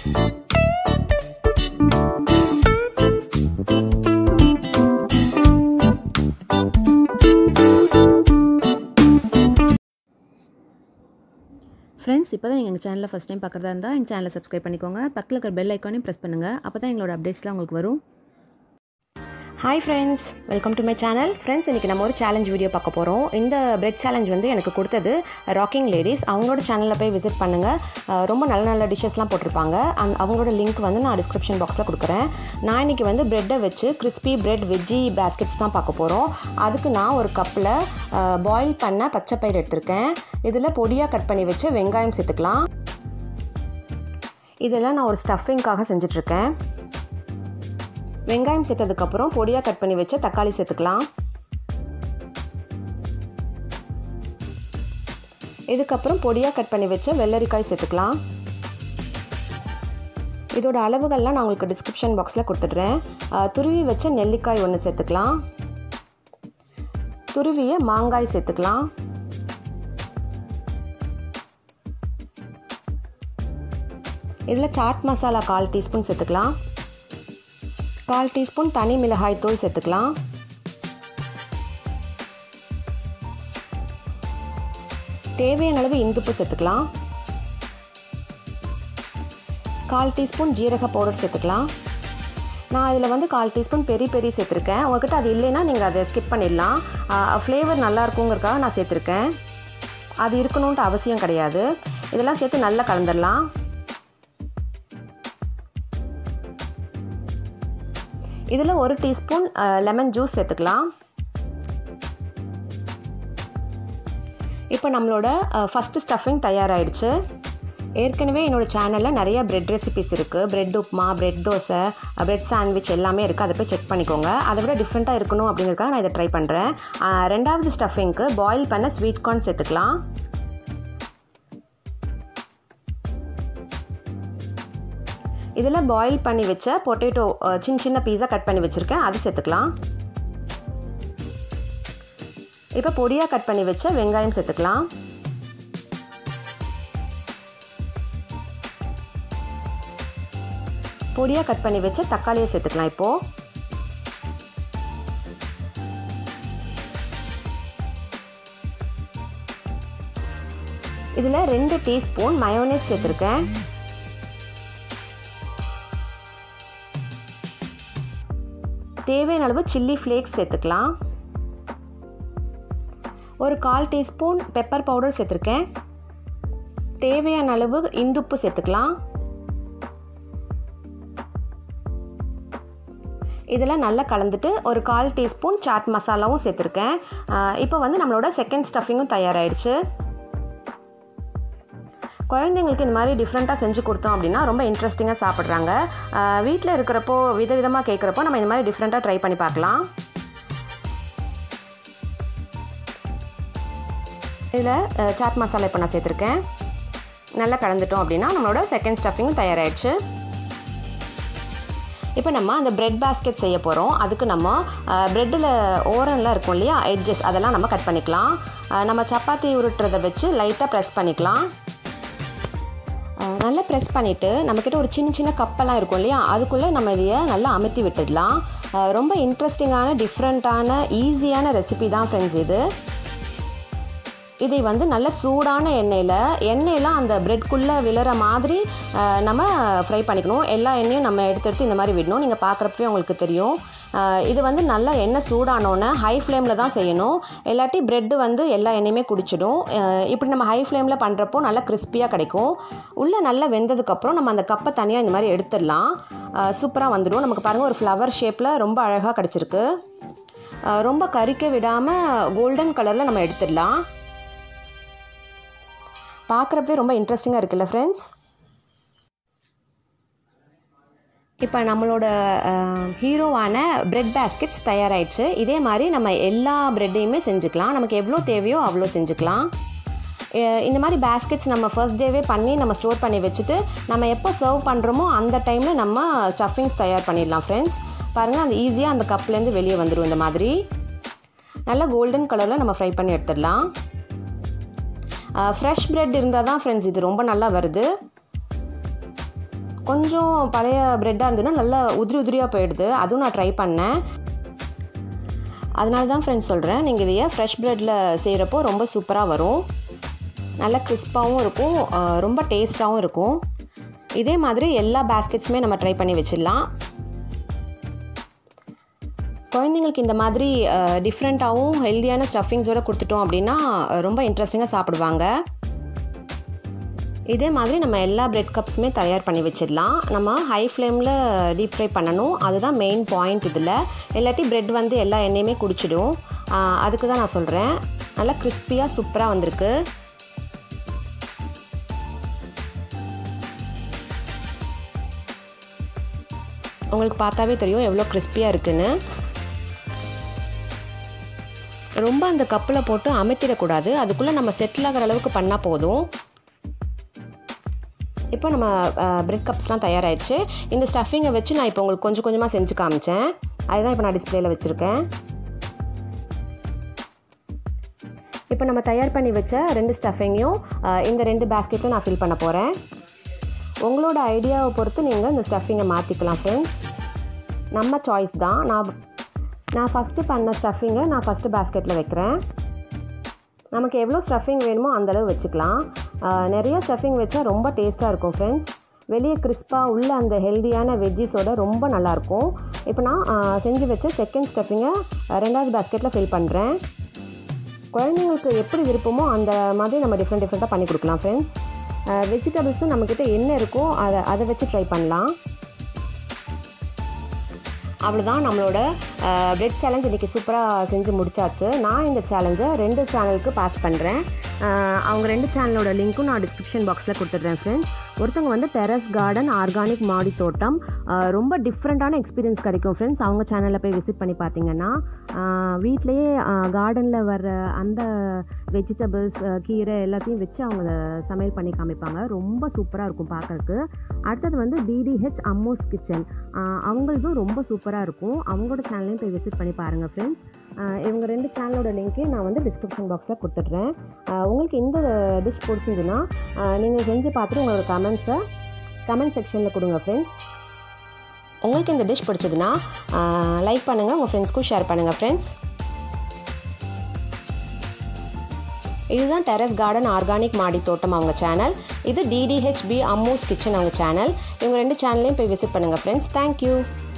Friends, இப்போ தான் நீங்கள் எங்கள் சேனலில் ஃபஸ்ட் டைம் பார்க்குறதா இருந்தால் எங்கள் சேனலை சப்ஸ்கிரைப் பண்ணிக்கோங்க. பக்கத்தில் இருக்கிற பெல் ஐக்கானையும் ப்ரெஸ் பண்ணுங்கள். அப்போ தான் எங்களோட அப்டேட்ஸ்லாம் உங்களுக்கு வரும். Hi friends, welcome to my channel. Friends, இன்றைக்கி நம்ம ஒரு சேலஞ்ச் வீடியோ பார்க்க போகிறோம். இந்த பிரெட் சேலஞ்ச் வந்து எனக்கு கொடுத்தது ராக்கிங் லேடிஸ். அவங்களோட சேனலில் போய் விசிட் பண்ணுங்கள். ரொம்ப நல்ல நல்ல டிஷ்ஷஸ்லாம் போட்டிருப்பாங்க. அவங்களோட லிங்க் வந்து நான் டிஸ்கிரிப்ஷன் பாக்ஸில் கொடுக்குறேன். நான் இன்றைக்கி வந்து ப்ரெட்டை வச்சு கிறிஸ்பி பிரெட் வெஜ்ஜி பேஸ்கெட்ஸ் தான் பார்க்க போகிறோம். அதுக்கு நான் ஒரு கப்பில் பாயில் பண்ண பச்சை பயிர் எடுத்திருக்கேன். இதில் பொடியாக கட் பண்ணி வச்சு வெங்காயம் சேர்த்துக்கலாம். இதெல்லாம் நான் ஒரு ஸ்டஃபிங்காக செஞ்சிட்ருக்கேன். வெங்காயம் சேர்த்ததுக்கப்புறம் பொடியாக கட் பண்ணி வச்ச தக்காளி சேர்த்துக்கலாம். இதுக்கப்புறம் பொடியாக கட் பண்ணி வச்ச வெள்ளரிக்காய் சேர்த்துக்கலாம். இதோட அளவுகள்லாம் நான் உங்களுக்கு டிஸ்கிரிப்ஷன் பாக்ஸில் கொடுத்துட்றேன். துருவி வச்ச நெல்லிக்காய் ஒன்று சேர்த்துக்கலாம். துருவிய மாங்காய் சேர்த்துக்கலாம். இதில் சாட் மசாலா 1/4 டீஸ்பூன் சேர்த்துக்கலாம். 1/4 டீஸ்பூன் தனி மிளகாய் தூள் சேர்த்துக்கலாம். தேவையான அளவு இந்துப்பு சேர்த்துக்கலாம். 1/4 டீஸ்பூன் ஜீரக பவுடர் சேர்த்துக்கலாம். நான் இதில் வந்து 1/4 டீஸ்பூன் பெரி சேர்த்துருக்கேன். உங்கள்கிட்ட அது இல்லைன்னா நீங்கள் அதை ஸ்கிப் பண்ணிடலாம். ஃப்ளேவர் நல்லா இருக்குங்கிறதுக்காக நான் சேர்த்துருக்கேன். அது இருக்கணுன்ட்டு அவசியம் கிடையாது. இதெல்லாம் சேர்த்து நல்லா கலந்துடலாம். இதில் 1 டீஸ்பூன் லெமன் ஜூஸ் சேர்த்துக்கலாம். இப்போ நம்மளோட ஃபஸ்ட்டு ஸ்டஃபிங் தயாராகிடுச்சு. ஏற்கனவே என்னோடய சேனலில் நிறைய பிரெட் ரெசிபிஸ் இருக்குது. Bread upma, bread dosa, bread sandwich எல்லாமே இருக்குது. அதை போய் செக் பண்ணிக்கோங்க. அதை விட டிஃப்ரெண்ட்டாக இருக்கணும் அப்படிங்கிறதுக்காக நான் இதை ட்ரை பண்ணுறேன். ரெண்டாவது ஸ்டஃபிங்க்கு பாயில் பண்ண ஸ்வீட் கார்ன் சேர்த்துக்கலாம். இதில் பாயில் பண்ணி வச்ச பொட்டேட்டோ சின்ன சின்ன பீஸாக கட் பண்ணி வச்சுருக்கேன். அது சேர்த்துக்கலாம். இப்போ பொடியாக கட் பண்ணி வச்ச வெங்காயம் சேர்த்துக்கலாம். பொடியாக கட் பண்ணி வச்ச தக்காளியை சேர்த்துக்கலாம். இப்போது இதில் 2 டீஸ்பூன் மயோனைஸ் சேர்த்துருக்கேன். தேவையான அளவு சில்லி ஃப்ளேக்ஸ் சேர்த்துக்கலாம். ஒரு 1/4 டீஸ்பூன் பெப்பர் பவுடர் சேர்த்துருக்கேன். தேவையான அளவு இந்துப்பு சேர்த்துக்கலாம். இதெல்லாம் நல்லா கலந்துட்டு ஒரு 1/4 டீஸ்பூன் சாட் மசாலாவும் சேர்த்துருக்கேன். இப்போ வந்து நம்மளோட செகண்ட் ஸ்டஃபிங்கும் தயாராகிடுச்சு. குழந்தைங்களுக்கு இந்த மாதிரி டிஃப்ரெண்ட்டாக செஞ்சு கொடுத்தோம் அப்படின்னா ரொம்ப இன்ட்ரெஸ்டிங்காக சாப்பிட்றாங்க. வீட்டில் இருக்கிறப்போ விதவிதமாக கேட்குறப்போ நம்ம இந்த மாதிரி டிஃப்ரெண்ட்டாக ட்ரை பண்ணி பார்க்கலாம். இதில் சாட் மசாலா இப்போ நான் சேர்த்துருக்கேன். நல்லா கலந்துட்டோம் அப்படின்னா நம்மளோட செகண்ட் ஸ்டஃபிங்கும் தயாராகிடுச்சு. இப்போ நம்ம அந்த பிரெட் பேஸ்கெட் செய்ய போகிறோம். அதுக்கு நம்ம ப்ரெட்டில் ஓரம்லாம் இருக்கும் இல்லையா, எட்ஜஸ், அதெல்லாம் நம்ம கட் பண்ணிக்கலாம். நம்ம சப்பாத்தி உருட்டுறதை வச்சு லைட்டாக ப்ரெஸ் பண்ணிக்கலாம். நல்லா ப்ரெஸ் பண்ணிவிட்டு நம்மக்கிட்ட ஒரு சின்ன சின்ன கப்பெல்லாம் இருக்கும் இல்லையா, அதுக்குள்ளே நம்ம இதையை நல்லா அமுத்தி விட்டுடலாம். ரொம்ப இன்ட்ரெஸ்டிங்கான டிஃப்ரெண்ட்டான ஈஸியான ரெசிபி தான் ஃப்ரெண்ட்ஸ் இது. இதை வந்து நல்ல சூடான எண்ணெயெல்லாம் அந்த ப்ரெட்குள்ளே விழுற மாதிரி நம்ம ஃப்ரை பண்ணிக்கணும். எல்லா எண்ணெயும் நம்ம எடுத்து இந்த மாதிரி விடணும். நீங்கள் பார்க்குறப்பவே உங்களுக்கு தெரியும். இது வந்து நல்லா எண்ணெய் சூடானோன்னே ஹை ஃப்ளேமில் தான் செய்யணும். இல்லாட்டி ப்ரெட்டு வந்து எல்லா எண்ணெயுமே குடிச்சிடும். இப்படி நம்ம ஹை ஃப்ளேமில் பண்ணுறப்போ நல்லா கிறிஸ்பியாக கிடைக்கும். உள்ளே நல்லா வெந்ததுக்கப்புறம் நம்ம அந்த கப்பை தனியாக இந்த மாதிரி எடுத்துடலாம். சூப்பராக வந்துடும். நமக்கு பாருங்கள், ஒரு ஃப்ளவர் ஷேப்பில் ரொம்ப அழகாக கிடச்சிருக்கு. ரொம்ப கறிக்க விடாமல் கோல்டன் கலரில் நம்ம எடுத்துடலாம். பார்க்குறப்பே ரொம்ப இன்ட்ரெஸ்டிங்காக இருக்குல்ல ஃப்ரெண்ட்ஸ். இப்போ நம்மளோட ஹீரோவான பிரெட் பேஸ்கெட்ஸ் தயாராகிடுச்சு. இதே மாதிரி நம்ம எல்லா ப்ரெட்டையுமே செஞ்சுக்கலாம். நமக்கு எவ்வளோ தேவையோ அவ்வளோ செஞ்சுக்கலாம். இந்த மாதிரி பேஸ்கெட்ஸ் நம்ம ஃபர்ஸ்ட் டேவே பண்ணி நம்ம ஸ்டோர் பண்ணி வச்சுட்டு நம்ம எப்போ சர்வ் பண்ணுறோமோ அந்த டைமில் நம்ம ஸ்டஃபிங்ஸ் தயார் பண்ணிடலாம் ஃப்ரெண்ட்ஸ். பாருங்கள், அந்த ஈஸியாக அந்த கப்லேருந்து வெளியே வந்துடும். இந்த மாதிரி நல்லா கோல்டன் கலரில் நம்ம ஃப்ரை பண்ணி எடுத்துடலாம். ஃப்ரெஷ் ப்ரெட் இருந்தால் தான் ஃப்ரெண்ட்ஸ் இது ரொம்ப நல்லா வருது. கொஞ்சம் பழைய ப்ரெட்டாக இருந்ததுன்னா நல்லா உதிரியாக போயிடுது. அதுவும் நான் ட்ரை பண்ணேன். அதனால தான் ஃப்ரெண்ட்ஸ் சொல்கிறேன், நீங்கள் இதையே ஃப்ரெஷ் ப்ரெட்டில் செய்கிறப்போ ரொம்ப சூப்பராக வரும். நல்லா கிறிஸ்பாகவும் இருக்கும், ரொம்ப டேஸ்ட்டாகவும் இருக்கும். இதே மாதிரி எல்லா பேஸ்கெட்ஸுமே நம்ம ட்ரை பண்ணி வச்சிடலாம். குழந்தைங்களுக்கு இந்த மாதிரி டிஃப்ரெண்ட்டாகவும் ஹெல்த்தியான ஸ்டஃபிங்ஸோடு கொடுத்துட்டோம் அப்படின்னா ரொம்ப இன்ட்ரெஸ்டிங்காக சாப்பிடுவாங்க. இதே மாதிரி நம்ம எல்லா ப்ரெட் கப்ஸுமே தயார் பண்ணி வச்சிடலாம். நம்ம ஹை ஃப்ளேமில் டீப் ஃப்ரை பண்ணணும், அதுதான் மெயின் பாயிண்ட் இதில். இல்லாட்டி ப்ரெட் வந்து எல்லா எண்ணெயுமே குடிச்சிடும். அதுக்கு தான் நான் சொல்கிறேன். நல்லா கிறிஸ்பியாக சூப்பராக வந்திருக்கு. உங்களுக்கு பார்த்தாவே தெரியும் எவ்வளோ கிறிஸ்பியாக இருக்குன்னு. ரொம்ப அந்த கப்பில் போட்டு அமுத்திடக்கூடாது, அதுக்குள்ளே நம்ம செட்டில் ஆகிற அளவுக்கு பண்ணால் போதும். இப்போ நம்ம ப்ரெட் கப்ஸ்லாம் தயாராகிடுச்சு. இந்த ஸ்டஃபிங்கை வச்சு நான் இப்போ உங்களுக்கு கொஞ்சம் கொஞ்சமாக செஞ்சு காமிச்சேன். அதுதான் இப்போ நான் டிஸ்பிளேயில் வச்சுருக்கேன். இப்போ நம்ம தயார் பண்ணி வச்ச 2 ஸ்டஃபிங்கையும் இந்த 2 பேஸ்கெட்டும் நான் ஃபில் பண்ண போகிறேன். உங்களோட ஐடியாவை பொறுத்து நீங்கள் இந்த ஸ்டஃபிங்கை மாற்றிக்கலாம் ஃப்ரெண்ட்ஸ். நம்ம சாய்ஸ் தான். நான் ஃபஸ்ட்டு பண்ண ஸ்டஃபிங்கை நான் ஃபஸ்ட்டு பேஸ்கெட்டில் வைக்கிறேன். நமக்கு எவ்வளோ ஸ்டஃபிங் வேணுமோ அந்தளவு வச்சுக்கலாம். நிறைய ஸ்டஃபிங் வச்சா ரொம்ப டேஸ்ட்டாக இருக்கும் ஃப்ரெண்ட்ஸ். வெளியே கிறிஸ்பாக உள்ள அந்த ஹெல்த்தியான வெஜ்ஜிஸோட ரொம்ப நல்லாயிருக்கும். இப்போ நான் செஞ்சு வச்ச செகண்ட் ஸ்டஃபிங்கை 2வது பேஸ்கெட்டில் ஃபில் பண்ணுறேன். குழந்தைங்களுக்கு எப்படி விருப்பமோ அந்த மாதிரி நம்ம டிஃப்ரெண்ட்டாக பண்ணி கொடுக்கலாம் ஃப்ரெண்ட்ஸ். வெஜிடபிள்ஸும் நம்மக்கிட்ட என்ன இருக்கோ அதை வச்சு ட்ரை பண்ணலாம். அவ்வளோதான், நம்மளோட ப்ரெட் சேலஞ்ச் இன்றைக்கி சூப்பராக செஞ்சு முடிச்சாச்சு. நான் இந்த சேலஞ்சை 2 சேனலுக்கு பாஸ் பண்ணுறேன். அவங்க 2 சேனலோட லிங்க்கும் நான் டிஸ்கிரிப்ஷன் பாக்ஸில் கொடுத்துட்றேன் ஃப்ரெண்ட்ஸ். ஒருத்தவங்க வந்து டெரஸ் கார்டன் ஆர்கானிக் மாடி தோட்டம், ரொம்ப டிஃப்ரெண்ட்டான எக்ஸ்பீரியன்ஸ் கிடைக்கும் ஃப்ரெண்ட்ஸ். அவங்க சேனலில் போய் விசிட் பண்ணி பார்த்தீங்கன்னா வீட்லேயே கார்டனில் வர்ற அந்த வெஜிடபிள்ஸ், கீரை எல்லாத்தையும் வச்சு அவங்க சமையல் பண்ணி காமிப்பாங்க. ரொம்ப சூப்பராக இருக்கும் பார்க்கறதுக்கு. அடுத்தது வந்து D.D.H Amus கிச்சன், அவங்களதும் ரொம்ப சூப்பராக இருக்கும். அவங்களோட சேனலையும் போய் விசிட் பண்ணி பாருங்கள் ஃப்ரெண்ட்ஸ். இவங்க 2 சேனலோட லிங்க்கையும் நான் வந்து டிஸ்கிரிப்ஷன் பாக்ஸில் கொடுத்துட்றேன். உங்களுக்கு இந்த டிஷ் பிடிச்சிருந்துன்னா நீங்கள் செஞ்சு பார்த்துட்டு உங்களோட கமெண்ட் செக்ஷனில் கொடுங்க ஃப்ரெண்ட்ஸ். உங்களுக்கு இந்த டிஷ் பிடிச்சதுன்னா லைக் பண்ணுங்கள், உங்கள் ஃப்ரெண்ட்ஸ்க்கும் ஷேர் பண்ணுங்கள் ஃப்ரெண்ட்ஸ். இதுதான் டெரஸ் கார்டன் ஆர்கானிக் மாடி தோட்டம் அவங்க சேனல். இது D.D.H.B Amus கிச்சன் அவங்க சேனல். இவங்க 2 சேனல்லையும் போய் விசிட் பண்ணுங்கள் ஃப்ரெண்ட்ஸ். தேங்க்யூ.